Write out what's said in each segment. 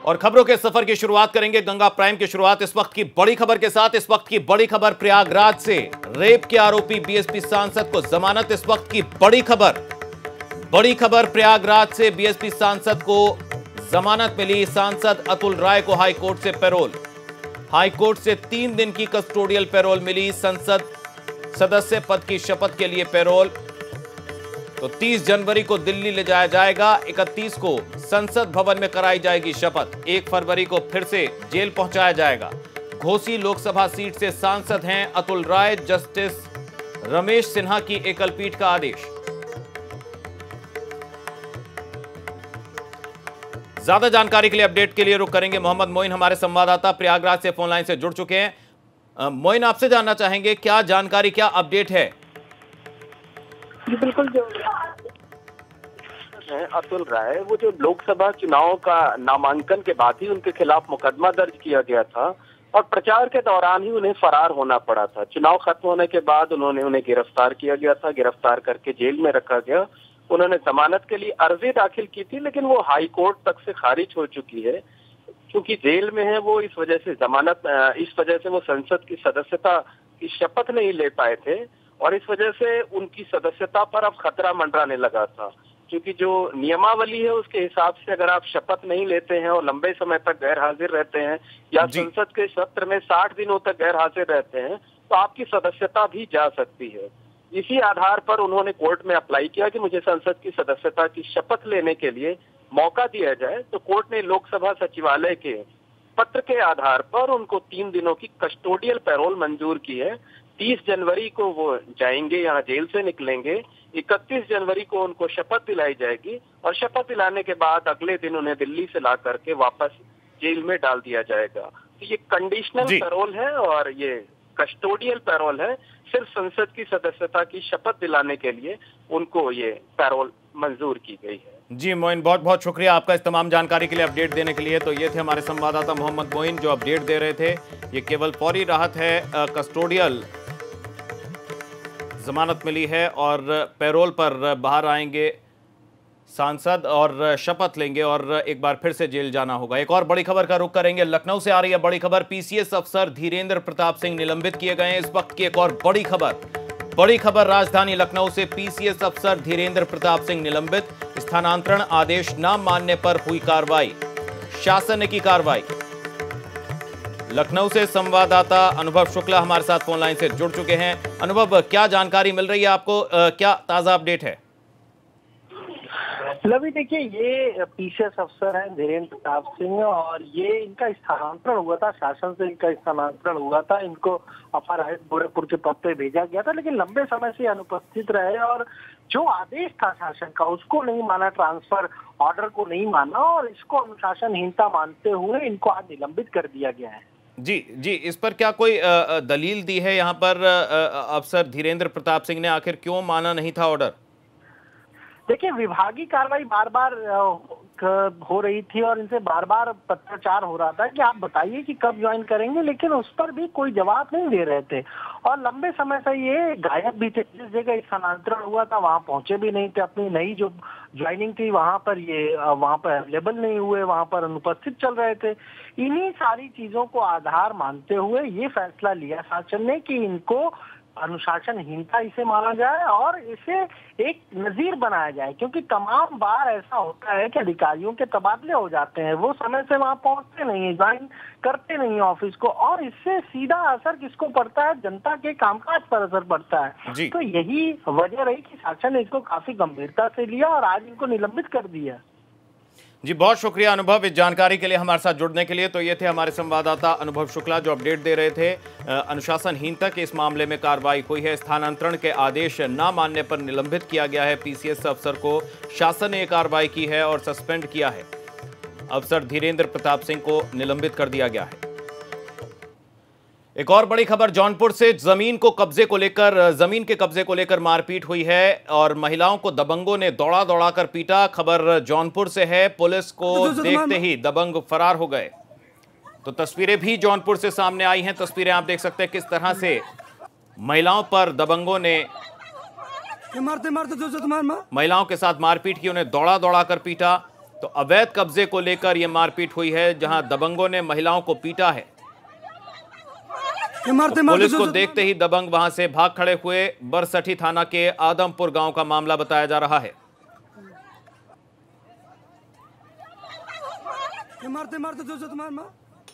और खबरों के सफर की शुरुआत करेंगे गंगा प्राइम की शुरुआत इस वक्त की बड़ी खबर के साथ। इस वक्त की बड़ी खबर प्रयागराज से रेप के आरोपी बीएसपी सांसद को जमानत। इस वक्त की बड़ी खबर प्रयागराज से बीएसपी सांसद को जमानत मिली। सांसद अतुल राय को हाईकोर्ट से पैरोल। हाईकोर्ट से 3 दिन की कस्टोडियल पैरोल मिली। संसद सदस्य पद की शपथ के लिए पैरोल। तो 30 जनवरी को दिल्ली ले जाया जाएगा। 31 को संसद भवन में कराई जाएगी शपथ। 1 फरवरी को फिर से जेल पहुंचाया जाएगा। घोसी लोकसभा सीट से सांसद हैं अतुल राय। जस्टिस रमेश सिन्हा की एकल पीठ का आदेश। ज्यादा जानकारी के लिए अपडेट के लिए रुक करेंगे मोहम्मद मोइन, हमारे संवाददाता प्रयागराज से फोन लाइन से जुड़ चुके हैं। मोइन, आपसे जानना चाहेंगे क्या जानकारी, क्या अपडेट है? जी बिल्कुल, जो अतुल राय, वो जो लोकसभा चुनाव का नामांकन के बाद ही उनके खिलाफ मुकदमा दर्ज किया गया था और प्रचार के दौरान ही उन्हें फरार होना पड़ा था। चुनाव खत्म होने के बाद उन्हें गिरफ्तार किया गया था। गिरफ्तार करके जेल में रखा गया। उन्होंने जमानत के लिए अर्जी दाखिल की थी, लेकिन वो हाई कोर्ट तक से खारिज हो चुकी है। क्योंकि जेल में है वो, इस वजह से वो संसद की सदस्यता की शपथ नहीं ले पाए थे और इस वजह से उनकी सदस्यता पर अब खतरा मंडराने लगा था। क्योंकि जो नियमावली है उसके हिसाब से अगर आप शपथ नहीं लेते हैं और लंबे समय तक गैर हाजिर रहते हैं या संसद के सत्र में 60 दिनों तक गैर हाजिर रहते हैं तो आपकी सदस्यता भी जा सकती है। इसी आधार पर उन्होंने कोर्ट में अप्लाई किया कि मुझे संसद की सदस्यता की शपथ लेने के लिए मौका दिया जाए। तो कोर्ट ने लोकसभा सचिवालय के पत्र के आधार पर उनको 3 दिनों की कस्टोडियल पैरोल मंजूर की है। 30 जनवरी को वो जाएंगे, यहाँ जेल से निकलेंगे। 31 जनवरी को उनको शपथ दिलाई जाएगी और शपथ दिलाने के बाद अगले दिन उन्हें दिल्ली से ला करके वापस जेल में डाल दिया जाएगा। तो ये कंडीशनल पैरोल है और ये कस्टोडियल पैरोल है। सिर्फ संसद की सदस्यता की शपथ दिलाने के लिए उनको ये पैरोल मंजूर की गई है। जी मोइन, बहुत बहुत शुक्रिया आपका इस तमाम जानकारी के लिए, अपडेट देने के लिए। तो ये थे हमारे संवाददाता मोहम्मद मोइन जो अपडेट दे रहे थे। ये केवल फौरी राहत है, कस्टोडियल जमानत मिली है और पैरोल पर बाहर आएंगे सांसद और शपथ लेंगे और एक बार फिर से जेल जाना होगा। एक और बड़ी खबर का रुख करेंगे। लखनऊ से आ रही है बड़ी खबर। पीसीएस अफसर धीरेंद्र प्रताप सिंह निलंबित किए गए हैं। इस वक्त की एक और बड़ी खबर राजधानी लखनऊ से। पीसीएस अफसर धीरेंद्र प्रताप सिंह निलंबित। स्थानांतरण आदेश न मानने पर हुई कार्रवाई। शासन ने की कार्रवाई। लखनऊ से संवाददाता अनुभव शुक्ला हमारे साथ फोन लाइन से जुड़ चुके हैं। अनुभव, क्या जानकारी मिल रही है आपको, क्या ताजा अपडेट है? लवी, देखिए, ये पीसीएस अफसर हैं धीरेंद्र प्रताप सिंह और ये इनका स्थानांतरण हुआ था। शासन से इनका स्थानांतरण हुआ था। इनको अपर आयुक्त गोरखपुर के पद पे भेजा गया था, लेकिन लंबे समय से अनुपस्थित रहे और जो आदेश था शासन का उसको नहीं माना, ट्रांसफर ऑर्डर को नहीं माना और इसको अनुशासनहीनता मानते हुए इनको आज निलंबित कर दिया गया है। जी, इस पर क्या कोई दलील दी है यहाँ पर अफसर धीरेंद्र प्रताप सिंह ने? आखिर क्यों माना नहीं था ऑर्डर? देखिए, विभागीय कार्रवाई बार बार हो रही थी और इनसे बार बार पत्राचार हो रहा था कि आप बताइए कि कब ज्वाइन करेंगे, लेकिन उस पर भी कोई जवाब नहीं दे रहे थे और लंबे समय से ये गायब भी थे। जिस जगह स्थानांतरण हुआ था वहां पहुंचे भी नहीं थे। अपनी नई जो ज्वाइनिंग थी वहां पर अवेलेबल नहीं हुए, वहां पर अनुपस्थित चल रहे थे। इन्हीं सारी चीजों को आधार मानते हुए ये फैसला लिया शासन ने कि इनको अनुशासनहीनता इसे माना जाए और इसे एक नजीर बनाया जाए। क्योंकि तमाम बार ऐसा होता है कि अधिकारियों के तबादले हो जाते हैं, वो समय से वहां पहुंचते नहीं है, ज्वाइन करते नहीं ऑफिस को और इससे सीधा असर किसको पड़ता है? जनता के कामकाज पर असर पड़ता है। तो यही वजह रही कि शासन ने इसको काफी गंभीरता से लिया और आज इनको निलंबित कर दिया। जी, बहुत शुक्रिया अनुभव इस जानकारी के लिए, हमारे साथ जुड़ने के लिए। तो ये थे हमारे संवाददाता अनुभव शुक्ला जो अपडेट दे रहे थे। अनुशासनहीनता के इस मामले में कार्रवाई हुई है। स्थानांतरण के आदेश न मानने पर निलंबित किया गया है पीसीएस अफसर को। शासन ने कार्रवाई की है और सस्पेंड किया है। अफसर धीरेंद्र प्रताप सिंह को निलंबित कर दिया गया है। एक और बड़ी खबर जौनपुर से। जमीन के कब्जे को लेकर मारपीट हुई है और महिलाओं को दबंगों ने दौड़ा कर पीटा। खबर जौनपुर से है। पुलिस को देखते ही दबंग फरार हो गए। तो तस्वीरें भी जौनपुर से सामने आई हैं। तस्वीरें आप देख सकते हैं किस तरह से महिलाओं पर दबंगों ने महिलाओं के साथ मारपीट की, उन्हें दौड़ा कर पीटा। तो अवैध कब्जे को लेकर यह मारपीट हुई है, जहां दबंगों ने महिलाओं को पीटा है। पुलिस को देखते ही दबंग वहां से भाग खड़े हुए। बरसठी थाना के आदमपुर गांव का मामला बताया जा रहा है। मारते मारते जो मार मार।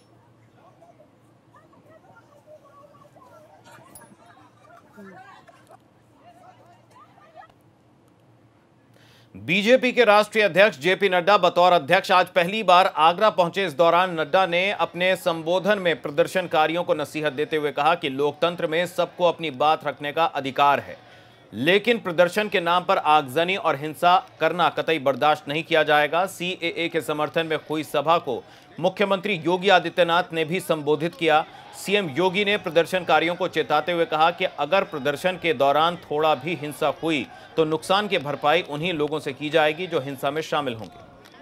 बीजेपी के राष्ट्रीय अध्यक्ष जेपी नड्डा बतौर अध्यक्ष आज पहली बार आगरा पहुंचे। इस दौरान नड्डा ने अपने संबोधन में प्रदर्शनकारियों को नसीहत देते हुए कहा कि लोकतंत्र में सबको अपनी बात रखने का अधिकार है, लेकिन प्रदर्शन के नाम पर आगजनी और हिंसा करना कतई बर्दाश्त नहीं किया जाएगा। सीएए के समर्थन में हुई सभा को मुख्यमंत्री योगी आदित्यनाथ ने भी संबोधित किया। सीएम योगी ने प्रदर्शनकारियों को चेताते हुए कहा कि अगर प्रदर्शन के दौरान थोड़ा भी हिंसा हुई तो नुकसान की भरपाई उन्हीं लोगों से की जाएगी जो हिंसा में शामिल होंगे।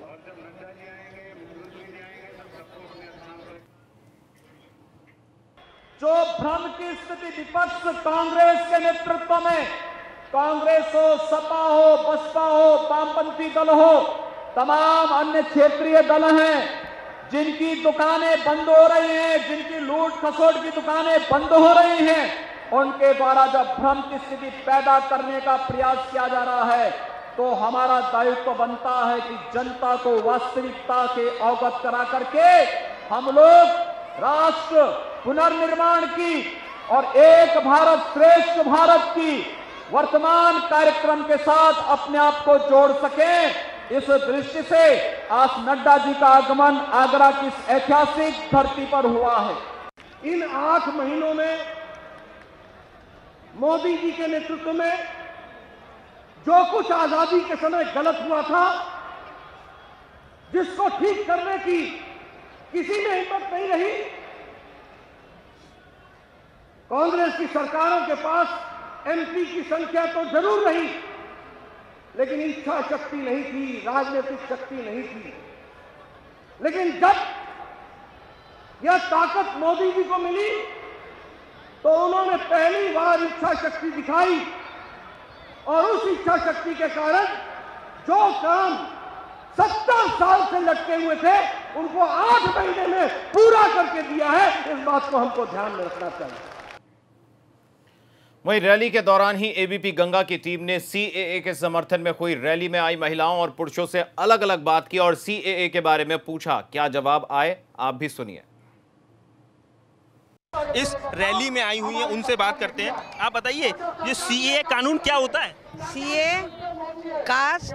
जो भ्रम की स्थिति विपक्ष कांग्रेस के नेतृत्व में, कांग्रेस हो, सपा हो, बसपा हो, वामपंथी दल हो, तमाम अन्य क्षेत्रीय दल हैं जिनकी दुकानें बंद हो रही हैं, जिनकी लूट खसोट की दुकानें बंद हो रही हैं, उनके द्वारा जब भ्रम की स्थिति पैदा करने का प्रयास किया जा रहा है तो हमारा दायित्व बनता है कि जनता को वास्तविकता के अवगत करा करके हम लोग राष्ट्र पुनर्निर्माण की और एक भारत श्रेष्ठ भारत की वर्तमान कार्यक्रम के साथ अपने आप को जोड़ सकें। इस दृष्टि से आज नड्डा जी का आगमन आगरा की ऐतिहासिक धरती पर हुआ है। इन 8 महीनों में मोदी जी के नेतृत्व में जो कुछ आजादी के समय गलत हुआ था, जिसको ठीक करने की किसी में हिम्मत नहीं रही, कांग्रेस की सरकारों के पास एमपी की संख्या तो जरूर रही, लेकिन इच्छा शक्ति नहीं थी, राजनीतिक शक्ति नहीं थी। लेकिन जब यह ताकत मोदी जी को मिली तो उन्होंने पहली बार इच्छा शक्ति दिखाई और उस इच्छा शक्ति के कारण जो काम 70 साल से लटके हुए थे उनको 8 महीने में पूरा करके दिया है। इस बात को हमको ध्यान में रखना चाहिए। वहीं रैली के दौरान ही एबीपी गंगा की टीम ने सीएए के समर्थन में हुई रैली में आई महिलाओं और पुरुषों से अलग अलग बात की और सीएए के बारे में पूछा। क्या जवाब आए, आप भी सुनिए। इस रैली में आई हुई है, उनसे बात करते हैं। आप बताइए, ये सीएए कानून क्या होता है? CA caste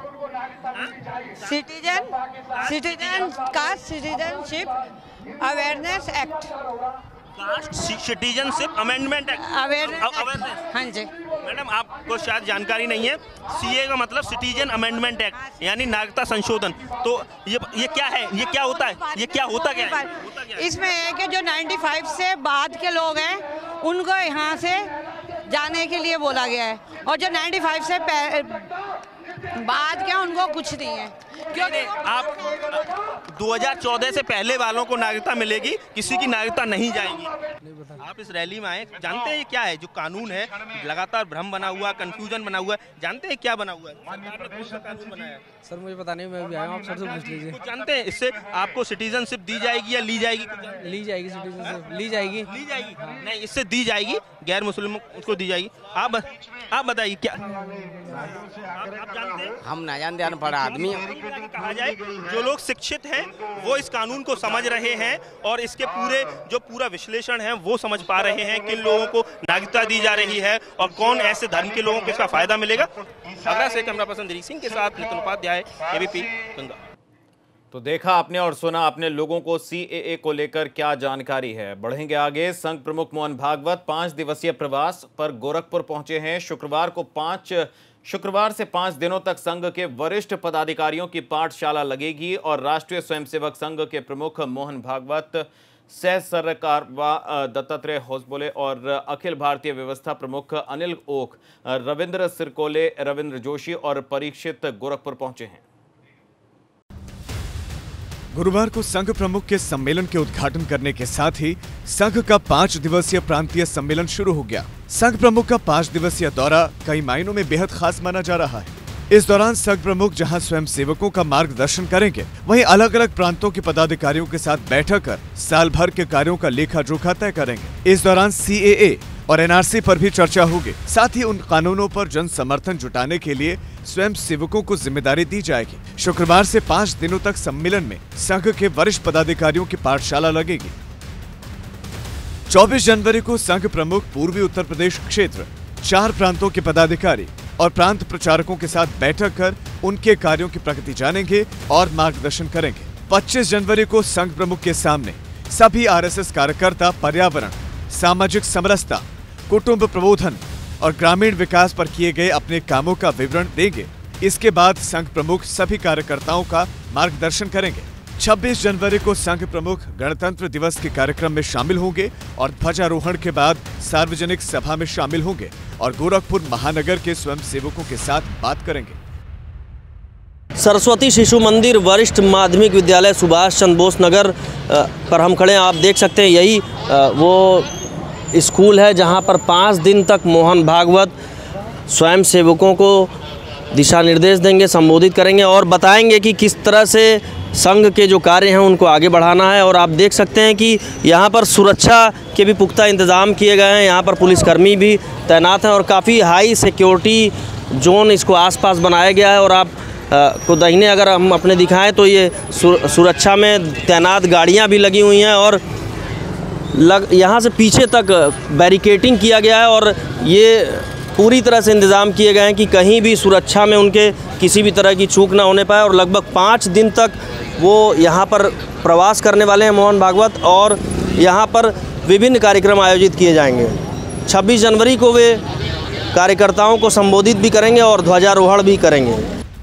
citizenship awareness act. Caste citizenship amendment act, awareness. हाँ जी मैडम, आपको शायद जानकारी नहीं है, सीए का मतलब सिटीजन अमेंडमेंट एक्ट, यानी नागरिकता संशोधन। तो ये क्या है, ये क्या होता है, ये क्या होता क्या है? इसमें है कि जो 95 से बाद के लोग हैं उनको यहाँ से जाने के लिए बोला गया है, और जो 95 से बाद के उनको कुछ नहीं है। क्योंकि आप 2014 से पहले वालों को नागरिकता मिलेगी, किसी की नागरिकता नहीं जाएगी। आप इस रैली में आए, जानते हैं ये क्या है? जो कानून है, लगातार भ्रम बना हुआ, कंफ्यूजन बना हुआ है, जानते हैं क्या बना हुआ है? सरकार ने कौन सा कानून बनाया है? सर मुझे पता नहीं, मैं भी आया हूँ, आप सर से पूछ लीजिए। कुछ जानते हैं इससे आपको सिटीजनशिप दी जाएगी या ली जाएगी? ली जाएगी सिटीजनशिप, ली जाएगी। नहीं, इससे दी जाएगी, गैर मुस्लिमों को दी जाएगी। आप बताइए क्या आप जानते हैं? हम ना जानते, अनपढ़ आदमी। कहा जाए, जो लोग शिक्षित हैं वो इस कानून को समझ रहे हैं और इसके पूरा विश्लेषण है वो समझ पा रहे हैं किन लोगों को नागरिकता दी जा रही है और कौन ऐसे धर्म के लोगों को इसका फायदा मिलेगा। आगरा से कैमरा पर्सन दिलीप सिंह के साथ नितिन उपाध्याय, एबीपी गंगा। तो देखा आपने और सुना आपने लोगों को सीएए को लेकर क्या जानकारी है। बढ़ेंगे आगे। संघ प्रमुख मोहन भागवत 5 दिवसीय प्रवास पर गोरखपुर पहुंचे हैं। शुक्रवार से 5 दिनों तक संघ के वरिष्ठ पदाधिकारियों की पाठशाला लगेगी और राष्ट्रीय स्वयंसेवक संघ के प्रमुख मोहन भागवत, सह सरकारवा दत्तात्रेय होसबोले और अखिल भारतीय व्यवस्था प्रमुख अनिल ओक, रविंद्र सिरकोले, रविंद्र जोशी और परीक्षित गोरखपुर पहुंचे हैं। गुरुवार को संघ प्रमुख के सम्मेलन के उद्घाटन करने के साथ ही संघ का 5 दिवसीय प्रांतीय सम्मेलन शुरू हो गया। संघ प्रमुख का 5 दिवसीय दौरा कई मायनों में बेहद खास माना जा रहा है। इस दौरान संघ प्रमुख जहां स्वयं सेवकों का मार्गदर्शन करेंगे, वहीं अलग अलग प्रांतों के पदाधिकारियों के साथ बैठक कर साल भर के कार्यों का लेखा जोखा तय करेंगे। इस दौरान CAA और NRC पर भी चर्चा होगी। साथ ही उन कानूनों पर जन समर्थन जुटाने के लिए स्वयं सेवकों को जिम्मेदारी दी जाएगी। शुक्रवार से 5 दिनों तक सम्मेलन में संघ के वरिष्ठ पदाधिकारियों की पाठशाला लगेगी। 24 जनवरी को संघ प्रमुख पूर्वी उत्तर प्रदेश क्षेत्र 4 प्रांतों के पदाधिकारी और प्रांत प्रचारकों के साथ बैठक कर उनके कार्यों की प्रगति जानेंगे और मार्गदर्शन करेंगे। 25 जनवरी को संघ प्रमुख के सामने सभी RSS कार्यकर्ता पर्यावरण, सामाजिक समरसता, कुटुंब प्रबोधन और ग्रामीण विकास पर किए गए अपने कामों का विवरण देंगे। इसके बाद संघ प्रमुख सभी कार्यकर्ताओं का मार्गदर्शन करेंगे। 26 जनवरी को संघ प्रमुख गणतंत्र दिवस के कार्यक्रम में शामिल होंगे और ध्वजारोहण के बाद सार्वजनिक सभा में शामिल होंगे और गोरखपुर महानगर के स्वयंसेवकों के साथ बात करेंगे। सरस्वती शिशु मंदिर वरिष्ठ माध्यमिक विद्यालय सुभाष चंद्र बोस नगर पर हम खड़े हैं। आप देख सकते हैं यही वो स्कूल है जहां पर 5 दिन तक मोहन भागवत स्वयं सेवकों को दिशा निर्देश देंगे, संबोधित करेंगे और बताएंगे कि किस तरह से संघ के जो कार्य हैं उनको आगे बढ़ाना है। और आप देख सकते हैं कि यहाँ पर सुरक्षा के भी पुख्ता इंतज़ाम किए गए हैं। यहाँ पर पुलिसकर्मी भी तैनात हैं और काफ़ी हाई सिक्योरिटी जोन इसको आसपास बनाया गया है। और आप को दाहिने अगर हम अपने दिखाएं तो ये सुरक्षा में तैनात गाड़ियाँ भी लगी हुई हैं और यहाँ से पीछे तक बैरिकेडिंग किया गया है और ये पूरी तरह से इंतज़ाम किए गए हैं कि कहीं भी सुरक्षा में उनके किसी भी तरह की चूक ना होने पाए। और लगभग 5 दिन तक वो यहाँ पर प्रवास करने वाले हैं मोहन भागवत और यहाँ पर विभिन्न कार्यक्रम आयोजित किए जाएंगे। 26 जनवरी को वे कार्यकर्ताओं को संबोधित भी करेंगे और ध्वजारोहण भी करेंगे।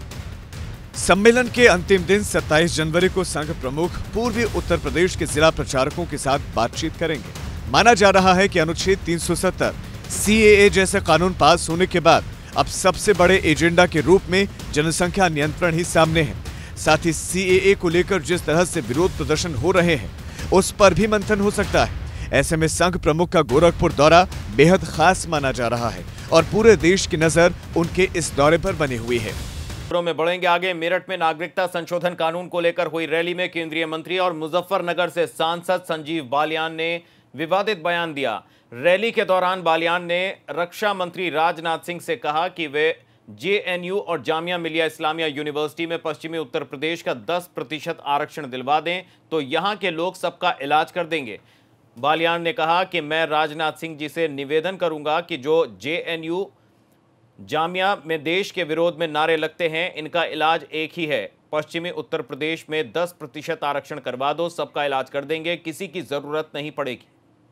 सम्मेलन के अंतिम दिन 27 जनवरी को संघ प्रमुख पूर्वी उत्तर प्रदेश के जिला प्रचारकों के साथ बातचीत करेंगे। माना जा रहा है कि अनुच्छेद 370 CAA जैसे कानून पास होने के बाद अब सबसे बड़े एजेंडा के रूप में जनसंख्या नियंत्रण ही सामने है। साथ ही CAA को लेकर जिस तरह से विरोध प्रदर्शन हो रहे हैं उस पर भी मंथन हो सकता है। ऐसे में संघ प्रमुख का गोरखपुर दौरा बेहद खास माना जा रहा है और पूरे देश की नजर उनके इस दौरे पर बनी हुई है। खबरों में बढ़ेंगे आगे। मेरठ में नागरिकता संशोधन कानून को लेकर हुई रैली में केंद्रीय मंत्री और मुजफ्फरनगर से सांसद संजीव बालियान ने विवादित बयान दिया। रैली के दौरान बालियान ने रक्षा मंत्री राजनाथ सिंह से कहा कि वे JNU और जामिया मिलिया इस्लामिया यूनिवर्सिटी में पश्चिमी उत्तर प्रदेश का 10% आरक्षण दिलवा दें तो यहां के लोग सबका इलाज कर देंगे। बालियान ने कहा कि मैं राजनाथ सिंह जी से निवेदन करूंगा कि जो JNU जामिया में देश के विरोध में नारे लगते हैं इनका इलाज एक ही है, पश्चिमी उत्तर प्रदेश में 10% आरक्षण करवा दो, सबका इलाज कर देंगे, किसी की जरूरत नहीं पड़ेगी।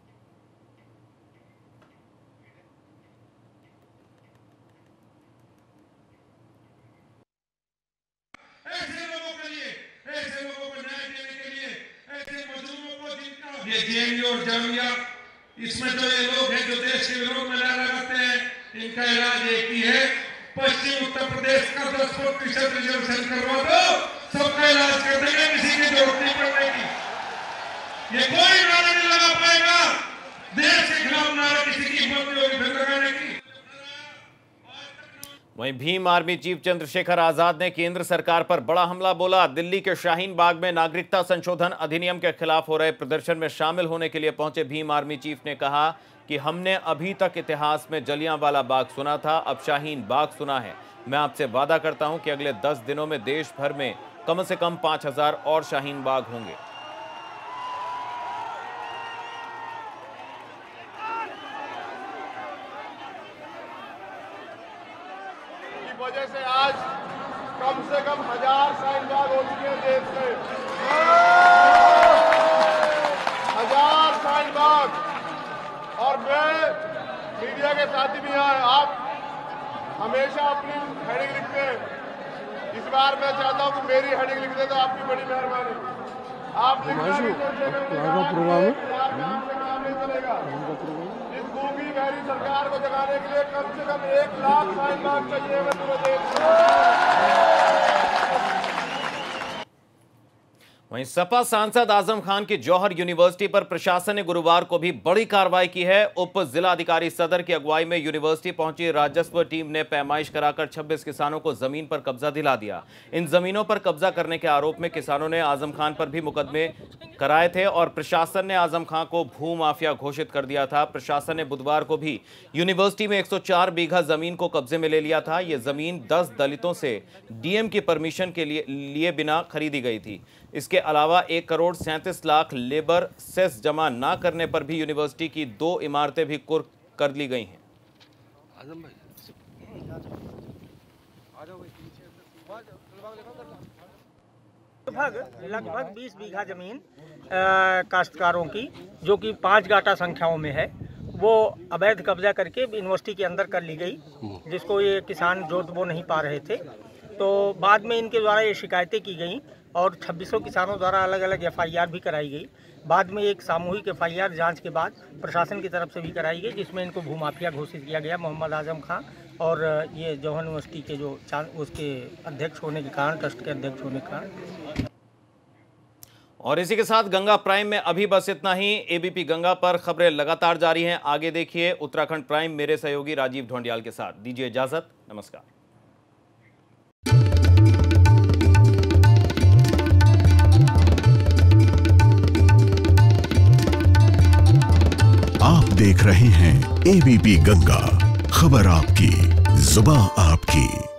ये JNU और जामिया इसमें जो ये लोग हैं जो देश के विरोध में नारा लगाते हैं इनका इलाज एक ही है, पश्चिम उत्तर प्रदेश का 10% रिजर्वेशन करवा दो, सबका इलाज कर देंगे, किसी की जरूरत नहीं पड़ेगी। ये कोई नारा नहीं लगा पाएगा, देश के खिलाफ नारा किसी की हिम्मत नहीं होगी फिर लगाने की। वहीं भीम आर्मी चीफ चंद्रशेखर आजाद ने केंद्र सरकार पर बड़ा हमला बोला। दिल्ली के शाहीन बाग में नागरिकता संशोधन अधिनियम के खिलाफ हो रहे प्रदर्शन में शामिल होने के लिए पहुंचे भीम आर्मी चीफ ने कहा कि हमने अभी तक इतिहास में जलियांवाला बाग सुना था, अब शाहीन बाग सुना है। मैं आपसे वादा करता हूं कि अगले 10 दिनों में देश भर में कम से कम 5000 और शाहीन बाग होंगे। वजह से आज कम से कम 1000 शाहीन बाग हो चुके हैं देश में, 1000 शाहीन बाग। और मैं मीडिया के साथी भी हैं, आप हमेशा अपनी हेडिंग लिखते हैं, इस बार मैं चाहता हूं कि मेरी हेडिंग लिख दे तो आपकी बड़ी मेहरबानी। आप लिखना नहीं चलेगा। इस गूंगी बहरी सरकार को जगाने के लिए कम से कम 1 लाख शाहीन बाग चाहिए पूरे देश में। वहीं सपा सांसद आजम खान की जौहर यूनिवर्सिटी पर प्रशासन ने गुरुवार को भी बड़ी कार्रवाई की है। उप जिलाधिकारी सदर की अगुवाई में यूनिवर्सिटी पहुंची राजस्व टीम ने पैमाइश कराकर 26 किसानों को जमीन पर कब्जा दिला दिया। इन जमीनों पर कब्जा करने के आरोप में किसानों ने आजम खान पर भी मुकदमे कराए थे और प्रशासन ने आजम खान को भू माफिया घोषित कर दिया था। प्रशासन ने बुधवार को भी यूनिवर्सिटी में 104 बीघा जमीन को कब्जे में ले लिया था। यह जमीन 10 दलितों से डीएम की परमिशन के लिए बिना खरीदी गई थी। इसके अलावा 1 करोड़ 37 लाख लेबर सेस जमा न करने पर भी यूनिवर्सिटी की 2 इमारतें भी कुर्क कर ली गई हैं। लगभग 20 बीघा जमीन काश्तकारों की, जो कि 5 गाटा संख्याओं में है, वो अवैध कब्जा करके यूनिवर्सिटी के अंदर कर ली गई, जिसको ये किसान जोत बो नहीं पा रहे थे। तो बाद में इनके द्वारा ये शिकायतें की गई और 2600 किसानों द्वारा अलग अलग एफआईआर भी कराई गई। बाद में एक सामूहिक एफआईआर जांच के बाद प्रशासन की तरफ से भी कराई गई, जिसमें इनको भूमाफिया घोषित किया गया। मोहम्मद आजम खान और ये जौहर यूनिवर्सिटी के जो उसके अध्यक्ष होने के कारण, ट्रस्ट के अध्यक्ष होने के कारण। और इसी के साथ गंगा प्राइम में अभी बस इतना ही। एबीपी गंगा पर खबरें लगातार जारी हैं। आगे देखिए उत्तराखंड प्राइम मेरे सहयोगी राजीव ढोंडियाल के साथ। दीजिए इजाजत, नमस्कार। आप देख रहे हैं एबीपी गंगा, खबर आपकी, जुबान आपकी।